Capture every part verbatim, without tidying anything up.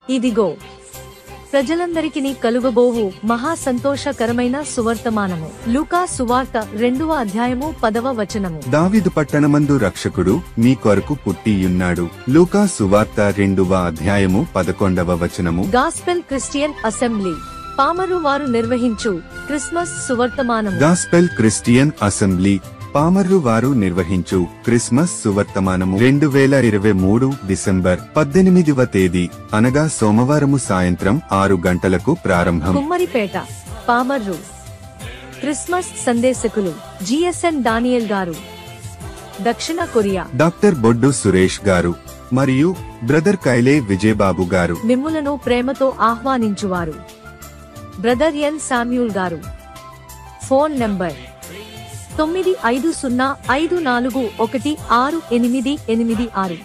ఇదిగో ప్రజలందరికిని కలుగబోవు మహా సంతోషకరమైన సువర్తమానము. లూకా సువార్త రెండవ అధ్యాయము పదవ వచనము. దావీదు పట్టణమందు రక్షకుడు మీ కొరకు పుట్టియున్నాడు. లూకా సువార్త రెండవ అధ్యాయము పదకొండవ వచనము. గాస్పెల్ క్రిస్టియన్ అసెంబ్లీ పామరు వారు నిర్వహించు క్రిస్మస్ సువర్తమానము. గాస్పెల్ క్రిస్టియన్ అసెంబ్లీ పామర్రు వారు నిర్వహించు క్రిస్మస్ సువర్తమానము రెండు వేల ఇరవై మూడు డిసెంబర్ పద్దెనిమిదివ తేదీ అనగా సోమవారము సాయంత్రం ఆరు గంటలకు ప్రారంభం. కుమ్మరిపేట పామర్రు. క్రిస్మస్ సందేశకులు జిఎస్ఎన్ డానియల్ గారు, దక్షిణ కొరియా డాక్టర్ బొడ్డు సురేష్ గారు మరియు బ్రదర్ కైలే విజయబాబు గారు. మిమ్ములను ప్రేమతో ఆహ్వానించువారు brother N Samuel garu. Phone number తొమ్మిది ఐదు సున్నా ఐదు నాలుగు ఒకటి ఆరు ఎనిమిది ఎనిమిది ఆరు.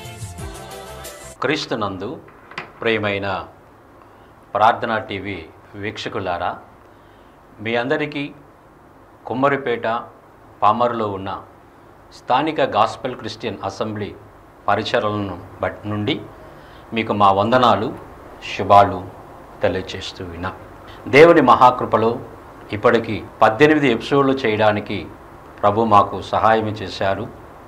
క్రీస్తునందు ప్రియమైన ప్రార్థనా టీవీ వీక్షకులారా, మీ అందరికీ కుమ్మరిపేట పామరులో ఉన్న స్థానిక గాస్పెల్ క్రిస్టియన్ అసెంబ్లీ పరిచర్యలను బట్టి నుండి మీకు మా వందనాలు, శుభాలు తెలియజేస్తూ విన్నా. దేవుని మహాకృపలో ఇప్పటికి పద్దెనిమిది ఎపిసోడ్లు చేయడానికి ప్రభు మాకు సహాయం చేశారు.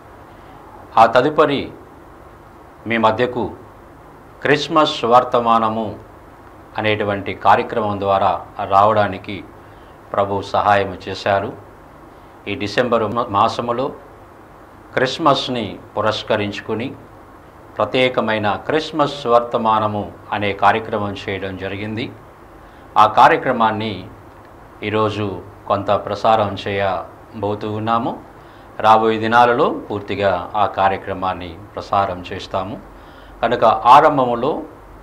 ఆ తదుపరి మీ మధ్యకు క్రిస్మస్ సువర్తమానము అనేటువంటి కార్యక్రమం ద్వారా రావడానికి ప్రభు సహాయం చేశారు. ఈ డిసెంబరు మాసములో క్రిస్మస్ని పురస్కరించుకుని ప్రత్యేకమైన క్రిస్మస్ సువర్తమానము అనే కార్యక్రమం చేయడం జరిగింది. ఆ కార్యక్రమాన్ని ఈరోజు కొంత ప్రసారం చేయబోతూ ఉన్నాము. రాబోయే దినాలలో పూర్తిగా ఆ కార్యక్రమాన్ని ప్రసారం చేస్తాము. కనుక ఆరంభములో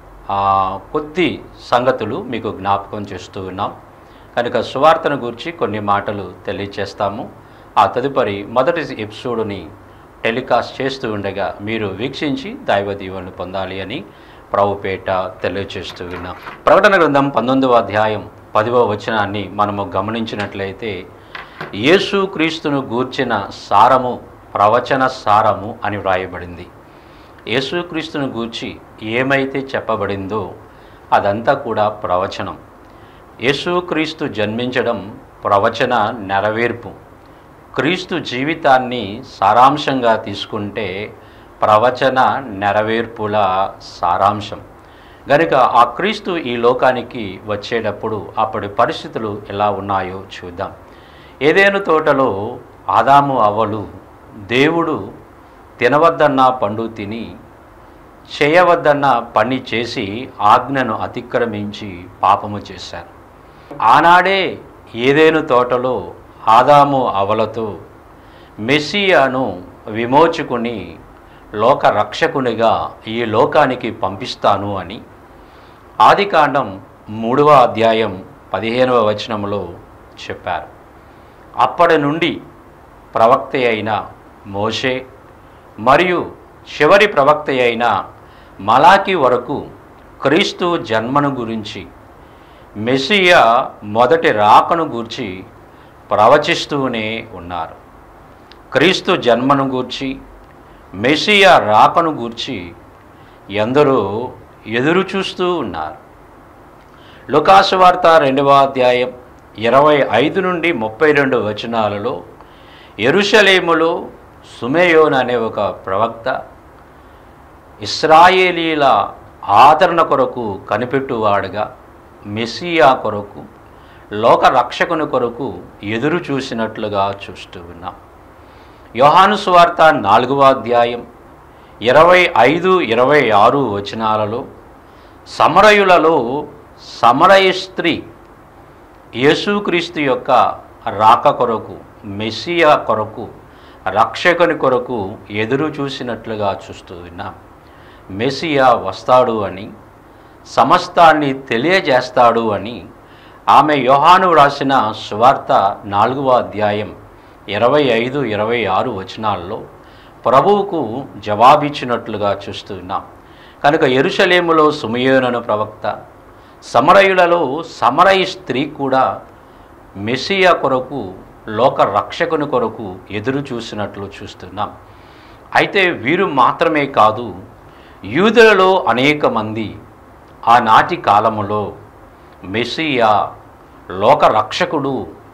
కొద్ది సంగతులు మీకు జ్ఞాపకం చేస్తూ ఉన్నాం. కనుక సువార్తను గురించి కొన్ని మాటలు తెలియచేస్తాము. ఆ తదుపరి మొదటి ఎపిసోడ్ని టెలికాస్ట్ చేస్తూ ఉండగా మీరు వీక్షించి దైవ దీవెనలు పొందాలి అని ప్రభుపేట తెలియచేస్తూ ఉన్నాం. ప్రకటన గ్రంథం పంతొమ్మిదవ అధ్యాయం పదవ వచనాన్ని మనము గమనించినట్లయితే యేసు క్రీస్తును గూర్చిన సారము ప్రవచన సారము అని వ్రాయబడింది. యేసుక్రీస్తును గూర్చి ఏమైతే చెప్పబడిందో అదంతా కూడా ప్రవచనం. యేసుక్రీస్తు జన్మించడం ప్రవచన నెరవేర్పు. క్రీస్తు జీవితాన్ని సారాంశంగా తీసుకుంటే ప్రవచన నెరవేర్పుల సారాంశం. గనుక ఆ క్రీస్తు ఈ లోకానికి వచ్చేటప్పుడు అప్పటి పరిస్థితులు ఎలా ఉన్నాయో చూద్దాం. ఏదెను తోటలో ఆదాము అవ్వలు దేవుడు తినవద్దన్న పండు తిని చేయవద్దన్న పని చేసి ఆజ్ఞను అతిక్రమించి పాపము చేశారు. ఆనాడే ఏదెను తోటలో ఆదాము అవ్వలతో మెస్సియాను విమోచుకుని లోక రక్షకునిగా ఈ లోకానికి పంపిస్తాను అని ఆదికాండం మూడవ అధ్యాయం పదిహేనవ వచనంలో చెప్పారు. అప్పటి నుండి ప్రవక్త అయిన మోషే మరియు చివరి ప్రవక్త అయిన మలాకి వరకు క్రీస్తు జన్మను గురించి, మెస్సియా మొదటి రాకను గూర్చి ప్రవచిస్తూనే ఉన్నారు. క్రీస్తు జన్మను గూర్చి, మెస్సియా రాకను గూర్చి ఎందరో ఎదురు చూస్తూ ఉన్నారు. లూకా సువార్త రెండవ అధ్యాయం ఇరవై ఐదు నుండి ముప్పై రెండు వచనాలలో యెరూషలేములో సుమేయోను అనే ఒక ప్రవక్త ఇశ్రాయేలీల ఆదరణ కొరకు కనిపెట్టువాడుగా మెస్సియా కొరకు, లోక రక్షకుని కొరకు ఎదురు చూసినట్లుగా చూస్తూ ఉన్నాం. యోహాను సువార్త నాలుగవ అధ్యాయం ఇరవై ఐదు ఇరవై ఆరు వచనాలలో సమరయులలో సమరయ స్త్రీ యేసుక్రీస్తు యొక్క రాక కొరకు, మెస్సియా కొరకు, రక్షకుని కొరకు ఎదురు చూసినట్లుగా చూస్తూ ఉన్నాం. మెస్సియా వస్తాడు అని, సమస్తాన్ని తెలియజేస్తాడు అని ఆమె యోహాను రాసిన సువార్త నాలుగవ అధ్యాయం ఇరవై ఐదు ఇరవై ఆరు వచనాల్లో ప్రభువుకు జవాబిచ్చినట్లుగా చూస్తున్నాం. కనుక యెరూషలేములో సుమయోను ప్రవక్త, సమరయులలో సమరయ స్త్రీ కూడా మెస్సియా కొరకు, లోక రక్షకుని కొరకు ఎదురు చూసినట్లు చూస్తున్నాం. అయితే వీరు మాత్రమే కాదు, యూదులలో అనేక మంది ఆనాటి కాలములో మెస్సియా లోకరక్షకుడు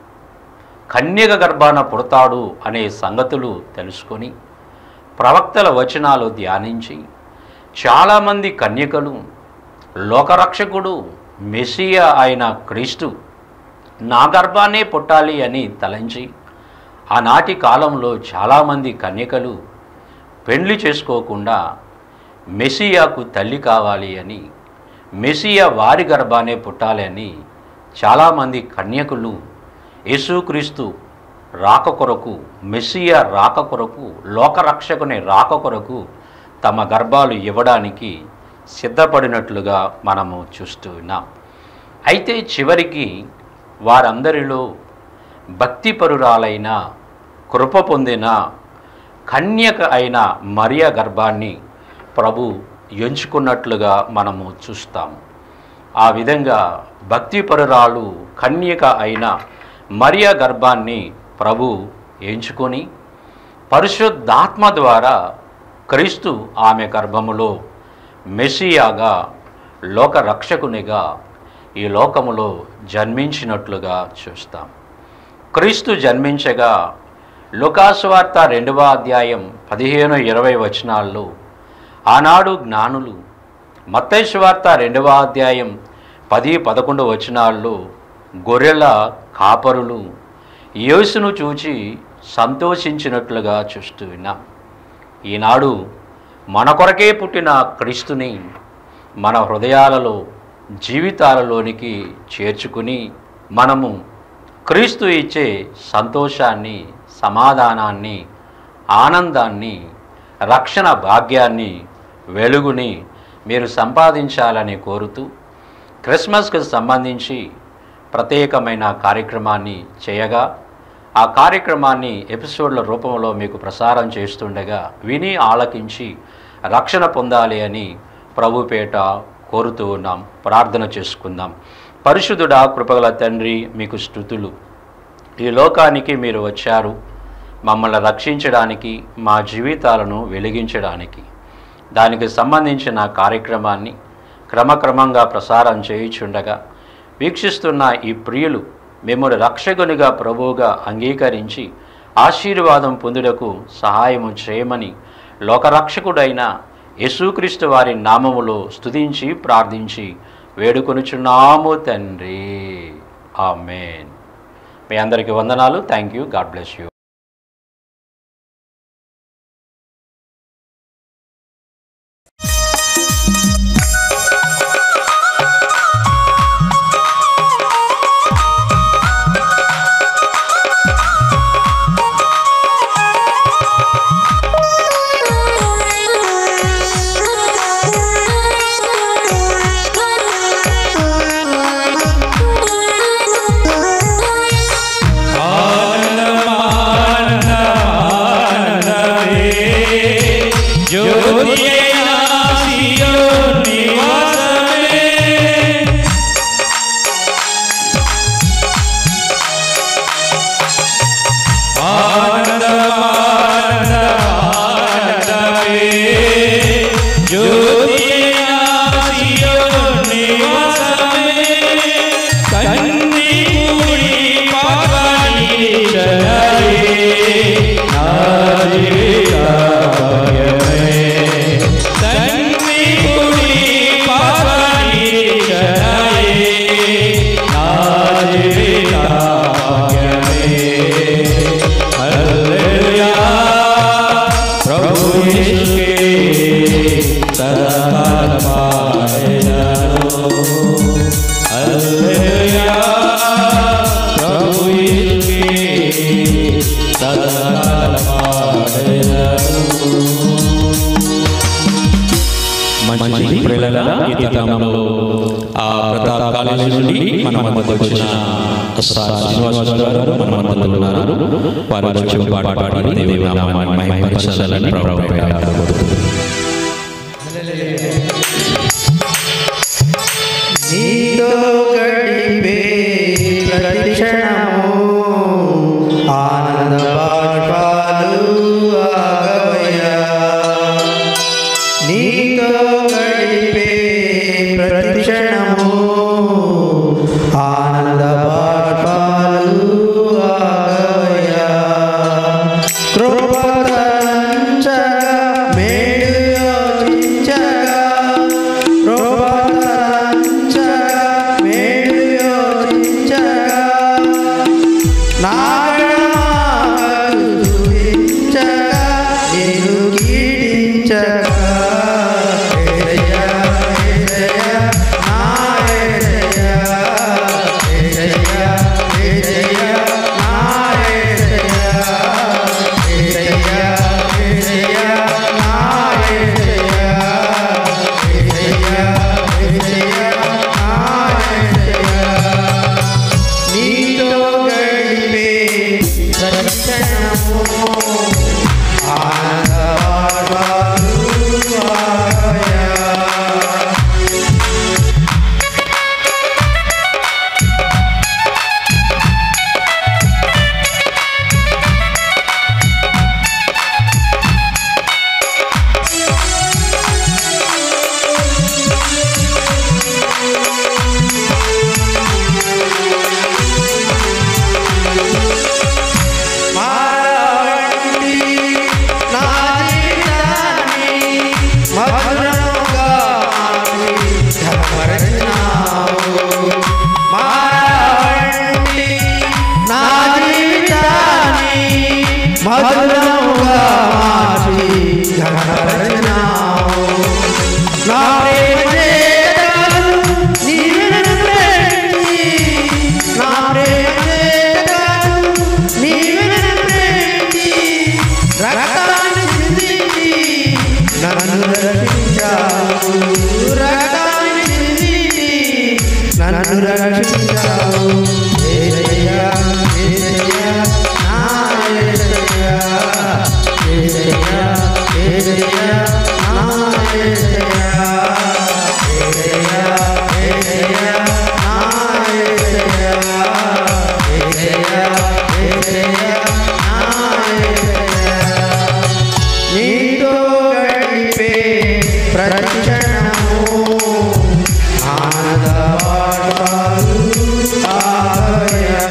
కన్యక గర్భాన పుడతాడు అనే సంగతులు తెలుసుకొని ప్రవక్తల వచనాలు ధ్యానించి చాలామంది కన్యకలు లోకరక్షకుడు మెస్సియా అయిన క్రీస్తు నా గర్భాన్నే పుట్టాలి అని తలంచి ఆనాటి కాలంలో చాలామంది కన్యకలు పెండ్లి చేసుకోకుండా మెస్సియాకు తల్లి కావాలి అని, మెస్సియా వారి గర్భానే పుట్టాలి అని చాలామంది కన్యకులు యేసుక్రీస్తు రాక కొరకు, మెస్సియా రాక కొరకు, లోకరక్షకుని రాక కొరకు తమ గర్భాలు ఇవ్వడానికి సిద్ధపడినట్లుగా మనము చూస్తూ ఉన్నాం. అయితే చివరికి వారందరిలో భక్తిపరురాలైన కృప పొందిన కన్యక అయిన మరియ గర్భాన్ని ప్రభు ఎంచుకున్నట్లుగా మనము చూస్తాము. ఆ విధంగా భక్తిపరురాలు కన్యక అయిన మరియ గర్భాన్ని ప్రభు ఎంచుకొని పరిశుద్ధాత్మ ద్వారా క్రీస్తు ఆమె గర్భములో మెస్సియాగా, లోకరక్షకునిగా ఈ లోకములో జన్మించినట్లుగా చూస్తాం. క్రీస్తు జన్మించగా లూకాసు వార్త రెండవ అధ్యాయం పదిహేను ఇరవై వచనాల్లో ఆనాడు జ్ఞానులు, మత్తయి సువార్త రెండవ అధ్యాయం పది పదకొండు వచనాల్లో గొర్రెల కాపరులు యేసును చూచి సంతోషించినట్లుగా చూస్తూ ఉన్నాం. ఈనాడు మన కొరకే పుట్టిన క్రీస్తుని మన హృదయాలలో, జీవితాలలోనికి చేర్చుకుని మనము క్రీస్తు ఇచ్చే సంతోషాన్ని, సమాధానాన్ని, ఆనందాన్ని, రక్షణ భాగ్యాన్ని, వెలుగుని మీరు సంపాదించాలని కోరుతూ క్రిస్మస్కి సంబంధించి ప్రత్యేకమైన కార్యక్రమాన్ని చేయగా ఆ కార్యక్రమాన్ని ఎపిసోడ్ల రూపంలో మీకు ప్రసారం చేస్తుండగా విని ఆలకించి రక్షణ పొందాలి అని ప్రభుపేట కోరుతూ ఉన్నాం. ప్రార్థన చేసుకుందాం. పరిశుద్ధుడా, కృపగల తండ్రి, మీకు స్తుతులు. ఈ లోకానికి మీరు వచ్చారు మమ్మల్ని రక్షించడానికి, మా జీవితాలను వెలిగించడానికి. దానికి సంబంధించిన కార్యక్రమాన్ని క్రమక్రమంగా ప్రసారం చేయుచుండగా వీక్షిస్తున్న ఈ ప్రియులు మిమ్మల్ని రక్షకునిగా, ప్రభువుగా అంగీకరించి ఆశీర్వాదం పొందుటకు సహాయము చేయమని లోకరక్షకుడైన యేసుక్రీస్తు వారి నామములో స్తుతించి ప్రార్థించి వేడుకొనుచున్నాము తండ్రి. ఆమేన్. మీ అందరికీ వందనాలు. Thank you. God bless you. నీతో గడిపే ప్రతి క్షణము ఆనంద బాష్పాలు ఆగవయ్యా. నీతో గడిపే ప్రతి క్షణము ఆనంద బాష్పాలు ఆగవయ్యా. కృపతరించగా మేలు యోచించగా కృపతరించగా మేలు యోచించగా నా గణమాలు స్తుతించగా నిన్ను కీర్తించగా మధురముగా మార్చి ఘనపరచినావు. నా ప్రేమ చేతను నీవెను ప్రేమించి, నా ప్రేమ చేతను నీవెను ప్రేమించి, రక్తాన్ని చిందించి నన్ను రక్షించావు. రక్తాన్ని చిందించి నన్ను రక్షించావు. యేసయ్యా యేసయ్యా నా యేసయ్యా యేసయ్యా యేసయ్యా నా యేసయ్యా యేసయ్యా యేసయ్యా నా యేసయ్యా యేసయ్యా యేసయ్యా నా యేసయ్యా. నీతో గడిపే ప్రతి క్షణము ఆనంద బాష్పాలు ఆగవయ్యా.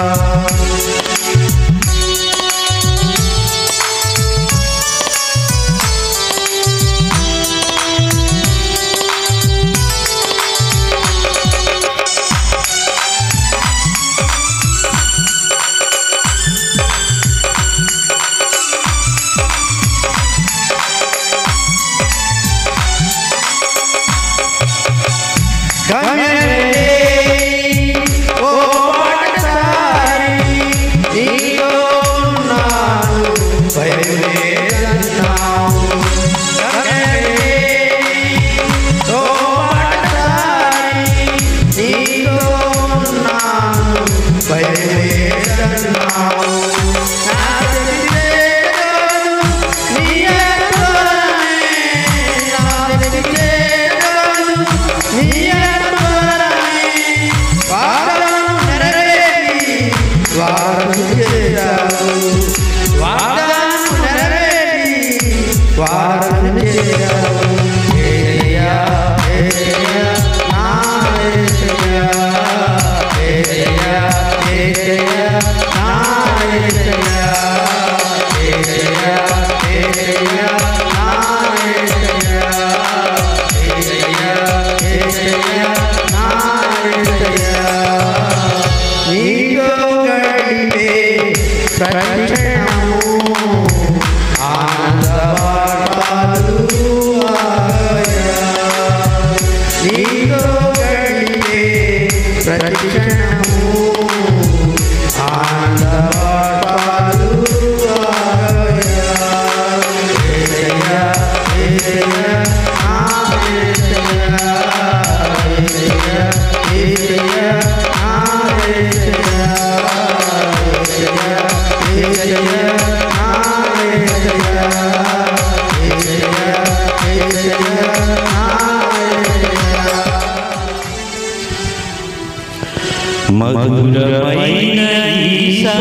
మధురమైన ఈ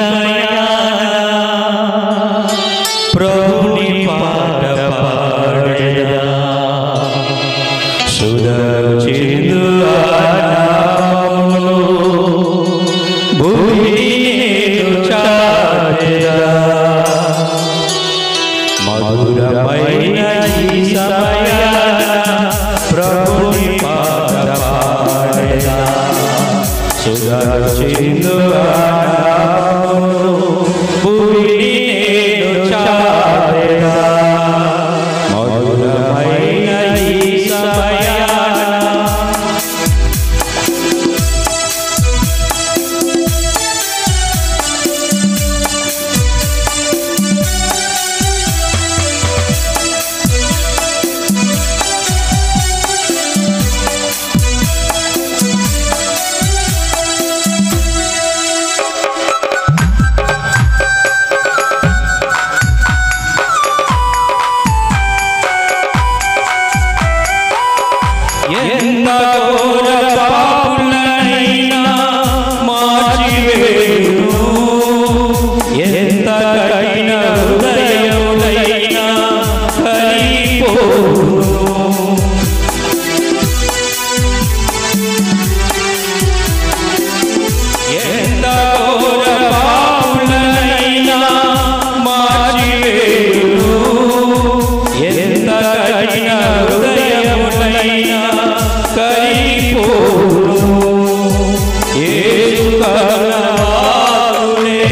సమయాన ప్రభుని పాట పాడెదా సుధా చిందు సురచిందు భూమిని నేను చాటెదా మధురమైన ఈ సమయాన ఎంత ఘోర పాపులనైనా మార్చివేయును ఎంత కఠిన హృదయములైనా కరిగిపోవును ఎంత ఘోర పాపులనైనా మార్చివేయును ఎంత కఠిన హృదయములైనా కరిగిపోవును యేసు కరుణామయుడే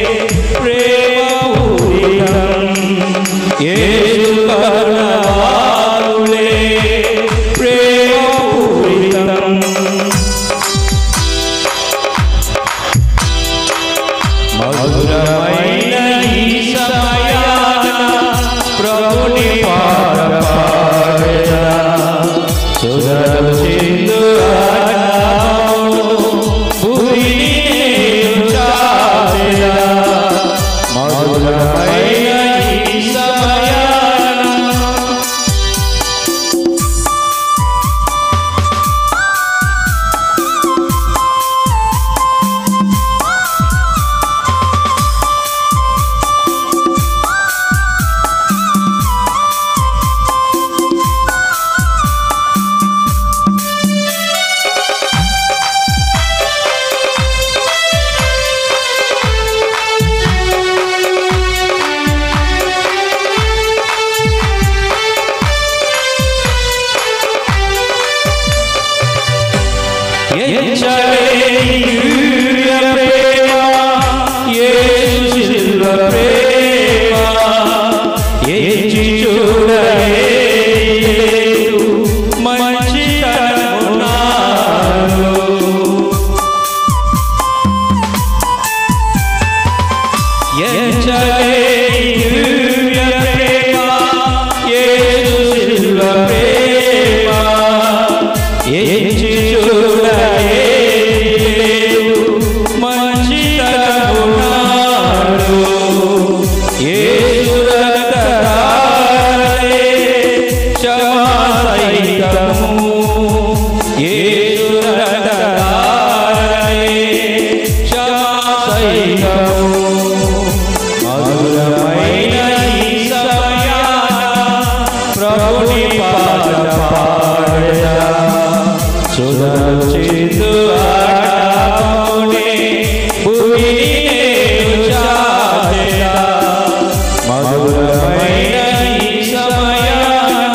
ప్రేమపూరితం యేసు కరుణామయుడే ప్రేమపూరితం మధురమైన ఈ సమయాన ప్రభుని పాట పాడెదా సురచిందు భూమిని నేను చాటెదా మధురమైన ఈ సమయాన ఎంచలేని దివ్య ప్రేమ యేసు శిలువ ప్రేమ ఎంచి చూడలేదు మంచితనము నాలో ఎంచలేని దివ్య ప్రేమ యేసు శిలువ ప్రేమ ఎంచి చూడలేదు మంచితనము నాలో యేసు రక్తధారలే క్షమా సహితము యేసు రక్తధారలే క్షమా సహితము మధురమైన ఈ సమయాన ప్రభుని పాట పాడెదా సురచిందు భూమిని నేను చాటెదా మధురమైన ఈ సమయాన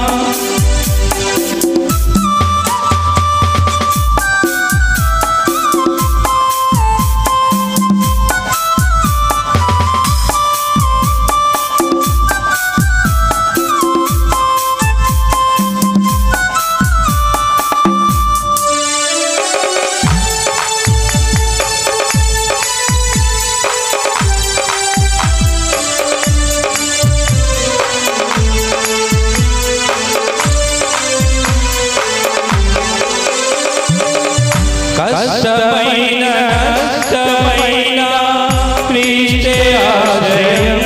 కష్టమైన కష్టమైన క్రీస్తే ఆశ్రయం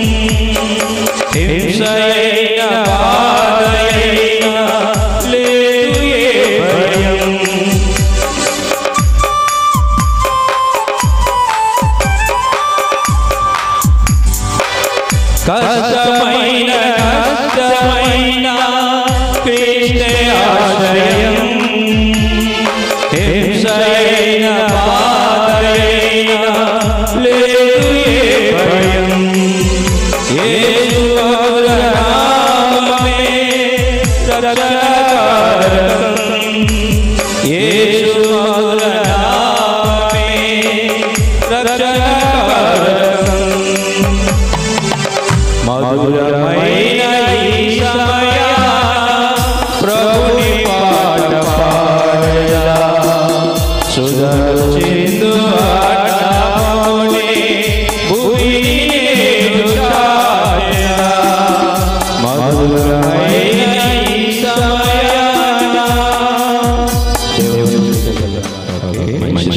హింసైన బాధైన లేదు ఏ భయం కష్టమైన కష్టమైన క్రీస్తే ఆశ్రయం హింసైన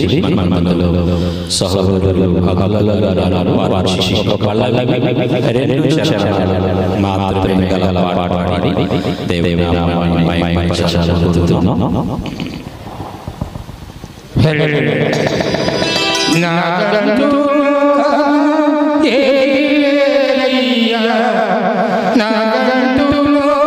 వచ్చింది మన మధ్యలో సహోదరులు హగలల గారు వారి శిష్యులు పల్లవి రెండు చరణాలు మాత్రమే గల పాట పాడి దేవుని నామాన్ని మహిమపరచాలనుకుంటున్నాం. నాగంటు ఏలియా నాగంటు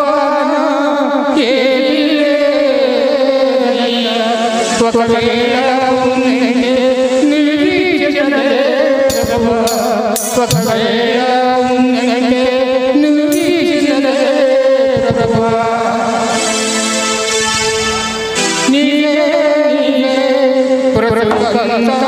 ఏలియా ఒకవేళ ఉన్నే నిరీక్షణే ప్రభువా ఒకవేళ ఉన్నే నిరీక్షణే ప్రభువా నీవే నీవే ప్రభువా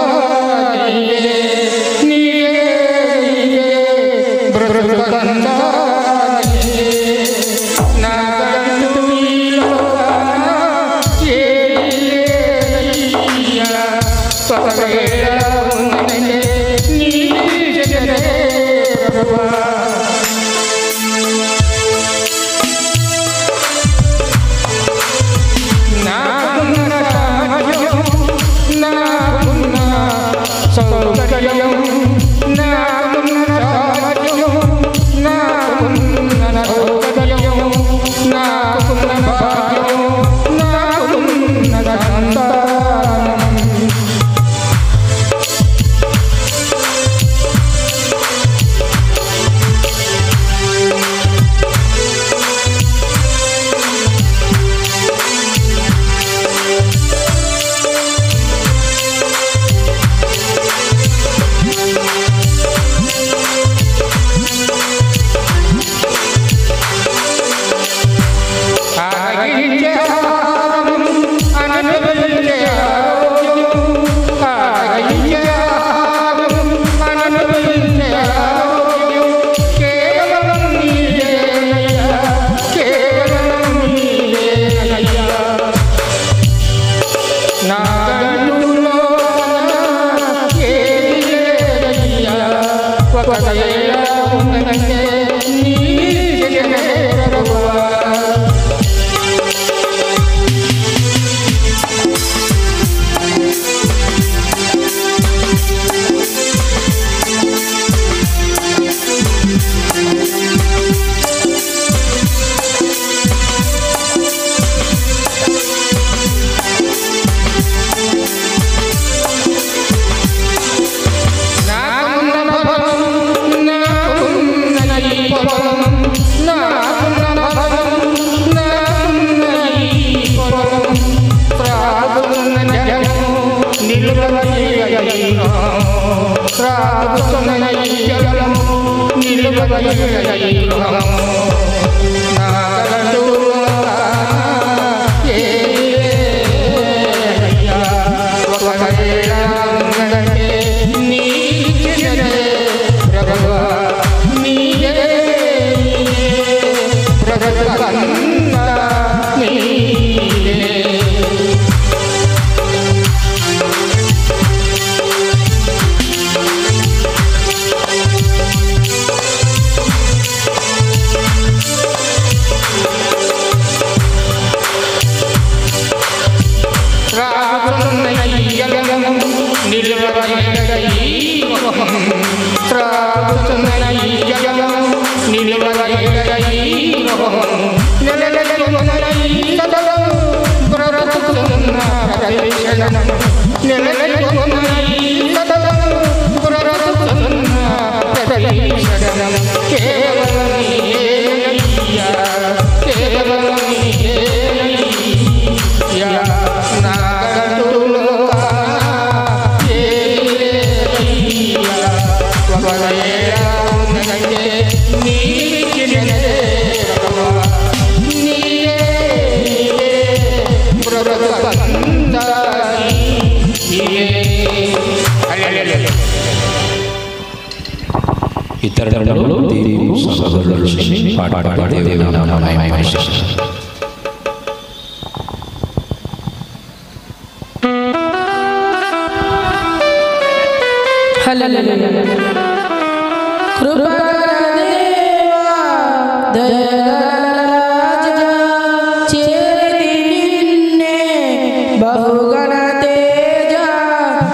ఇతరులలో దేవుడు సహోదరులు పాట పాడి దేవుని నామమున మహిమపరచాలి. హల్లెలూయా. కృపాదేవా దయగలరాజా చేరితి నిన్నే బహుగణ తేజ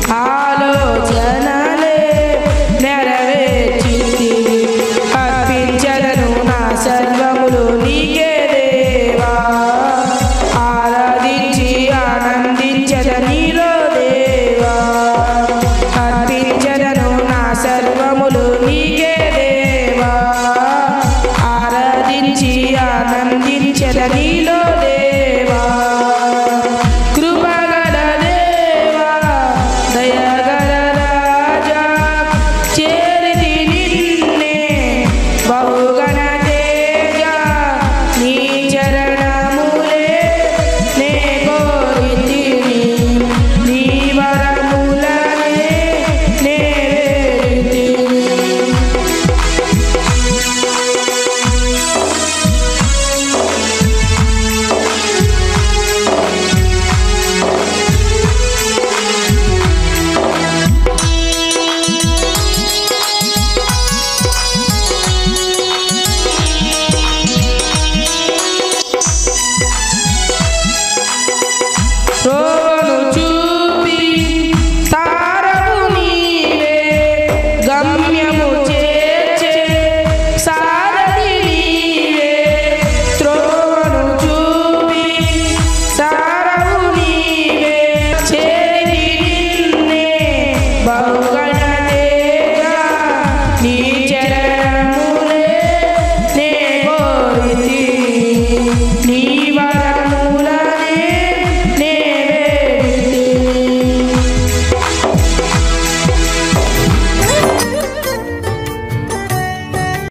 ఆలోచన